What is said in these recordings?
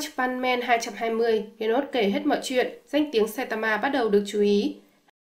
One Punch Man 220, Genos kể hết mọi chuyện, danh tiếng Saitama bắt đầu được chú ý.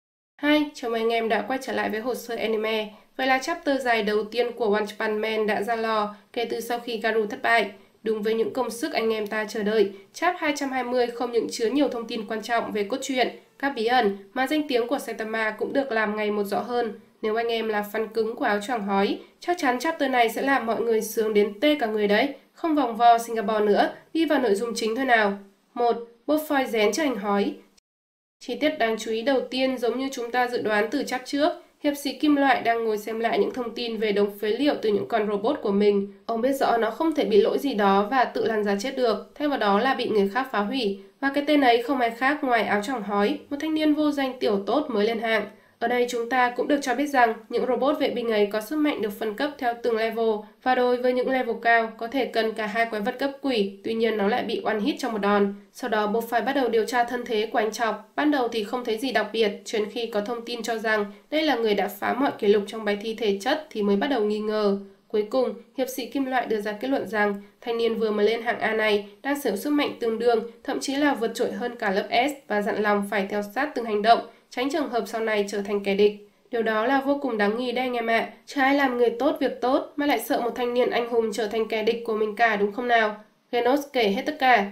Hi, chào mừng anh em đã quay trở lại với hồ sơ anime. Vậy là chapter dài đầu tiên của One Punch Man đã ra lò kể từ sau khi Garou thất bại. Đúng với những công sức anh em ta chờ đợi, chap 220 không những chứa nhiều thông tin quan trọng về cốt truyện, các bí ẩn mà danh tiếng của Saitama cũng được làm ngày một rõ hơn. Nếu anh em là fan cứng của áo choàng hói, chắc chắn chapter này sẽ làm mọi người sướng đến tê cả người đấy. Không vòng vo Singapore nữa, đi vào nội dung chính thôi nào. 1. Bột phoi rén cho anh hói. Chi tiết đáng chú ý đầu tiên giống như chúng ta dự đoán từ chap trước. Hiệp sĩ kim loại đang ngồi xem lại những thông tin về đống phế liệu từ những con robot của mình. Ông biết rõ nó không thể bị lỗi gì đó và tự lăn ra chết được, thay vào đó là bị người khác phá hủy. Và cái tên ấy không ai khác ngoài áo choàng hói, một thanh niên vô danh tiểu tốt mới lên hạng. Ở đây chúng ta cũng được cho biết rằng những robot vệ binh ấy có sức mạnh được phân cấp theo từng level, và đối với những level cao có thể cần cả hai quái vật cấp quỷ, tuy nhiên nó lại bị one hit trong một đòn. Sau đó Bob phải bắt đầu điều tra thân thế của anh Chọc. Ban đầu thì không thấy gì đặc biệt, cho đến khi có thông tin cho rằng đây là người đã phá mọi kỷ lục trong bài thi thể chất thì mới bắt đầu nghi ngờ. Cuối cùng, hiệp sĩ kim loại đưa ra kết luận rằng thanh niên vừa mới lên hạng A này đang sở hữu sức mạnh tương đương, thậm chí là vượt trội hơn cả lớp S, và dặn lòng phải theo sát từng hành động, tránh trường hợp sau này trở thành kẻ địch. Điều đó là vô cùng đáng nghi đấy anh em ạ. Chả ai làm người tốt việc tốt mà lại sợ một thanh niên anh hùng trở thành kẻ địch của mình cả, đúng không nào? Genos kể hết tất cả.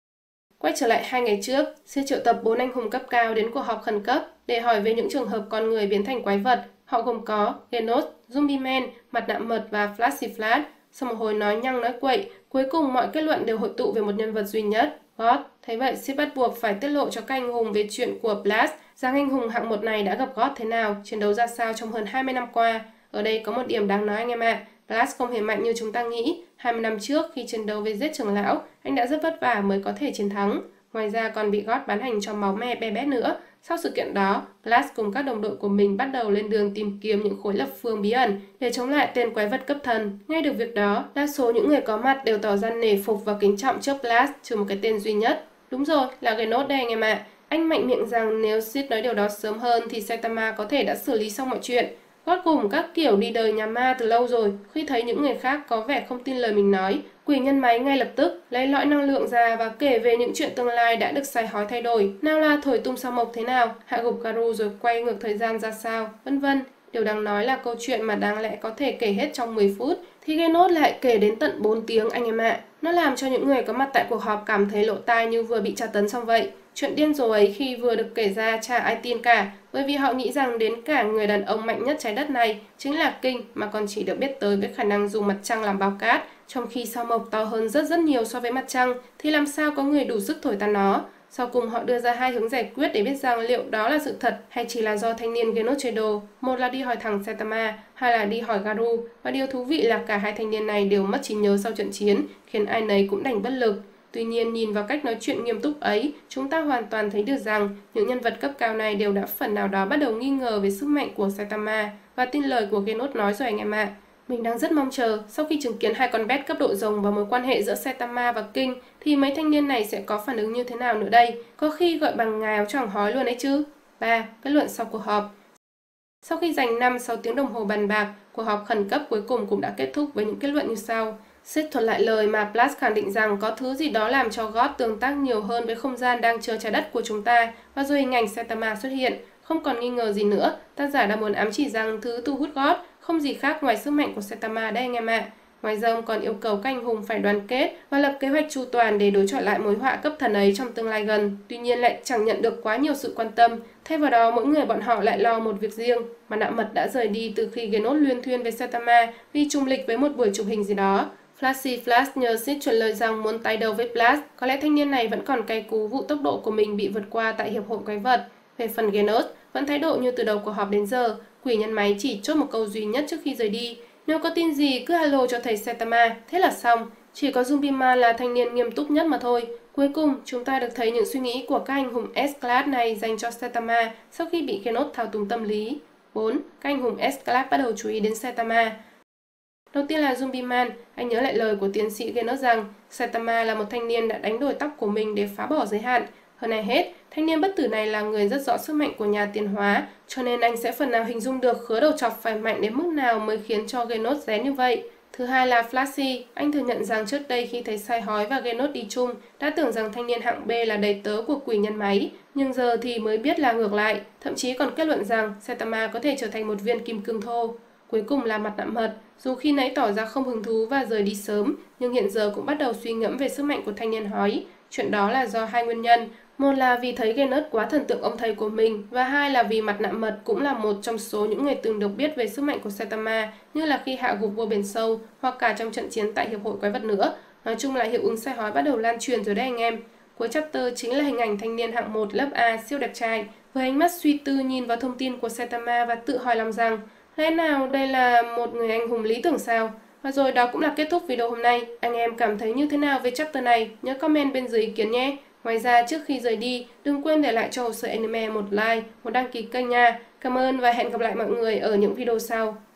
Quay trở lại 2 ngày trước, Sid triệu tập 4 anh hùng cấp cao đến cuộc họp khẩn cấp để hỏi về những trường hợp con người biến thành quái vật. Họ gồm có Genos, Zombie Man, Mặt nạ mật và Flashy Flash. Sau một hồi nói nhăng nói quậy, cuối cùng mọi kết luận đều hội tụ về một nhân vật duy nhất, God. Thấy vậy, Sid bắt buộc phải tiết lộ cho các anh hùng về chuyện của Blast, rằng anh hùng hạng 1 này đã gặp God thế nào, chiến đấu ra sao trong hơn 20 năm qua. Ở đây có một điểm đáng nói anh em ạ. Blast không hề mạnh như chúng ta nghĩ. 20 năm trước, khi chiến đấu với giết trưởng lão, anh đã rất vất vả mới có thể chiến thắng. Ngoài ra còn bị God bán hành cho máu me be bét nữa. Sau sự kiện đó, Blast cùng các đồng đội của mình bắt đầu lên đường tìm kiếm những khối lập phương bí ẩn để chống lại tên quái vật cấp thần. Ngay được việc đó, đa số những người có mặt đều tỏ ra nể phục và kính trọng trước Blast, trừ một cái tên duy nhất. Đúng rồi, là Genos đây anh em ạ. Anh mạnh miệng rằng nếu Sid nói điều đó sớm hơn thì Saitama có thể đã xử lý xong mọi chuyện. God cùng các kiểu đi đời nhà ma từ lâu rồi. Khi thấy những người khác có vẻ không tin lời mình nói, quỷ nhân máy ngay lập tức lấy lõi năng lượng ra và kể về những chuyện tương lai đã được sai hói thay đổi. Nào là thổi tung sao mộc thế nào, hạ gục Garou rồi quay ngược thời gian ra sao, vân vân. Điều đáng nói là câu chuyện mà đáng lẽ có thể kể hết trong 10 phút thì Genos lại kể đến tận 4 tiếng anh em ạ. Nó làm cho những người có mặt tại cuộc họp cảm thấy lỗ tai như vừa bị tra tấn xong vậy. Chuyện điên rồ ấy khi vừa được kể ra chả ai tin cả, bởi vì họ nghĩ rằng đến cả người đàn ông mạnh nhất trái đất này chính là King mà còn chỉ được biết tới với khả năng dùng mặt trăng làm bao cát, trong khi sao mộc to hơn rất nhiều so với mặt trăng thì làm sao có người đủ sức thổi tan nó. Sau cùng họ đưa ra 2 hướng giải quyết để biết rằng liệu đó là sự thật hay chỉ là do thanh niên Genos chơi đồ. Một là đi hỏi thẳng Saitama, hai là đi hỏi Garou, và điều thú vị là cả hai thanh niên này đều mất trí nhớ sau trận chiến, khiến ai nấy cũng đành bất lực. Tuy nhiên, nhìn vào cách nói chuyện nghiêm túc ấy, chúng ta hoàn toàn thấy được rằng những nhân vật cấp cao này đều đã phần nào đó bắt đầu nghi ngờ về sức mạnh của Saitama và tin lời của Genos nói rồi anh em ạ. Mình đang rất mong chờ, sau khi chứng kiến 2 con bé cấp độ rồng và mối quan hệ giữa Saitama và King, thì mấy thanh niên này sẽ có phản ứng như thế nào nữa đây? Có khi gọi bằng ngài áo choàng hói luôn ấy chứ. 3. Kết luận sau cuộc họp. Sau khi dành 5-6 tiếng đồng hồ bàn bạc, cuộc họp khẩn cấp cuối cùng cũng đã kết thúc với những kết luận như sau. Sid thuật lại lời mà Blast khẳng định rằng có thứ gì đó làm cho God tương tác nhiều hơn với không gian đang chờ trái đất của chúng ta, và rồi hình ảnh Saitama xuất hiện. Không còn nghi ngờ gì nữa, tác giả đã muốn ám chỉ rằng thứ thu hút God không gì khác ngoài sức mạnh của Saitama đây anh em ạ. Ngoài ra ông còn yêu cầu các anh hùng phải đoàn kết và lập kế hoạch chu toàn để đối chọi lại mối họa cấp thần ấy trong tương lai gần. Tuy nhiên lại chẳng nhận được quá nhiều sự quan tâm, thay vào đó mỗi người bọn họ lại lo một việc riêng. Mặt nạ mật đã rời đi từ khi Genos luyên thuyên với Saitama vì trùng lịch với một buổi chụp hình gì đó. Flashy Flash nhờ Sid truyền lời rằng muốn tái đấu với Blast, có lẽ thanh niên này vẫn còn cay cú vụ tốc độ của mình bị vượt qua tại hiệp hội quái vật. Về phần Genos, vẫn thái độ như từ đầu cuộc họp đến giờ, quỷ nhân máy chỉ chốt một câu duy nhất trước khi rời đi. Nếu có tin gì cứ alo cho thầy Saitama, thế là xong. Chỉ có Zombie Man là thanh niên nghiêm túc nhất mà thôi. Cuối cùng, chúng ta được thấy những suy nghĩ của các anh hùng S-Class này dành cho Saitama sau khi bị Genos thao túng tâm lý. 4. Các anh hùng S-Class bắt đầu chú ý đến Saitama. Đầu tiên là Zombie Man, anh nhớ lại lời của tiến sĩ Genos rằng Saitama là một thanh niên đã đánh đổi tóc của mình để phá bỏ giới hạn. Hơn ai hết, thanh niên bất tử này là người rất rõ sức mạnh của nhà tiến hóa, cho nên anh sẽ phần nào hình dung được khứa đầu chọc phải mạnh đến mức nào mới khiến cho Genos rén như vậy. Thứ hai là Flashy, anh thừa nhận rằng trước đây khi thấy Sai Hói và Genos đi chung, đã tưởng rằng thanh niên hạng B là đầy tớ của quỷ nhân máy, nhưng giờ thì mới biết là ngược lại, thậm chí còn kết luận rằng Saitama có thể trở thành một viên kim cương thô. Cuối cùng là Mặt nạ mật, dù khi nãy tỏ ra không hứng thú và rời đi sớm, nhưng hiện giờ cũng bắt đầu suy ngẫm về sức mạnh của thanh niên Hói. Chuyện đó là do hai nguyên nhân, một là vì thấy Genos quá thần tượng ông thầy của mình, và hai là vì Mặt nạ mật cũng là một trong số những người từng được biết về sức mạnh của Saitama, như là khi hạ gục vua biển sâu, hoặc cả trong trận chiến tại Hiệp hội Quái vật nữa. Nói chung là hiệu ứng Sai Hói bắt đầu lan truyền rồi đấy anh em. Cuối chapter chính là hình ảnh thanh niên hạng 1 lớp A siêu đẹp trai, với ánh mắt suy tư nhìn vào thông tin của Saitama và tự hỏi lòng rằng lẽ nào đây là một người anh hùng lý tưởng sao? Và rồi đó cũng là kết thúc video hôm nay. Anh em cảm thấy như thế nào về chapter này? Nhớ comment bên dưới ý kiến nhé. Ngoài ra trước khi rời đi, đừng quên để lại cho Hồ Sơ Anime một like, một đăng ký kênh nha. Cảm ơn và hẹn gặp lại mọi người ở những video sau.